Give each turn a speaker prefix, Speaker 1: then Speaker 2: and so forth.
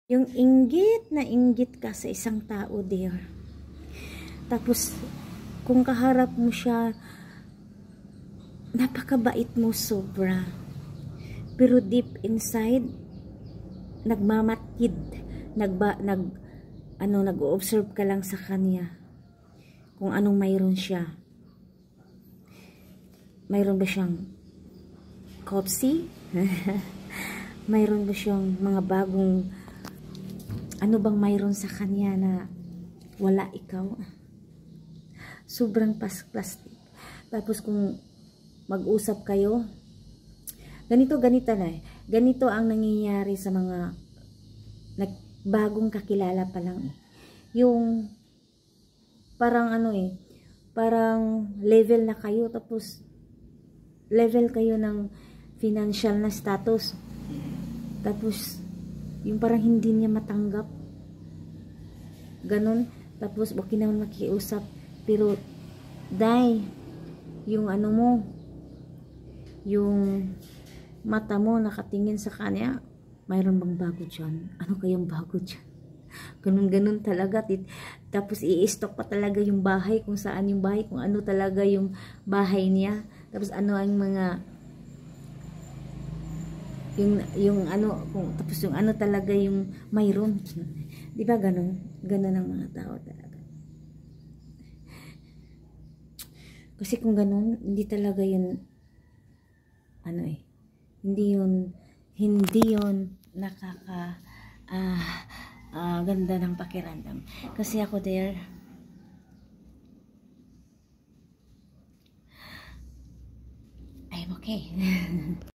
Speaker 1: Yung inggit ka sa isang tao, dear. Tapos, kung kaharap mo siya, napakabait mo sobra. Pero deep inside, nagmamatid. Nag-observe ka lang sa kanya. Kung anong mayroon siya. Mayroon ba siyang kopsi? Mayroon ba siyang mga bagong ano bang mayroon sa kanya na wala ikaw? Sobrang plastic. Tapos kung mag-usap kayo, ganito na eh. Ganito ang nangyayari sa mga bagong kakilala pa lang eh. Yung parang ano eh, parang level na kayo, tapos level kayo ng financial na status. Tapos yung parang hindi niya matanggap. Ganon. Tapos okay naman makiusap. Pero, dahil yung ano mo, yung mata mo nakatingin sa kanya, mayroon bang bago dyan? Ano kayang bago dyan? Ganun talaga. Tapos i-stock pa talaga yung bahay, kung saan yung bahay, kung ano talaga yung bahay niya. Tapos ano ang mga yung ano, tapos yung ano talaga yung mayroon. Di ba ganun ang mga tao talaga. Kasi kung ganun, hindi talaga yun ano eh, hindi yun nakaka ganda ng pakiramdam. Kasi ako there, I'm okay.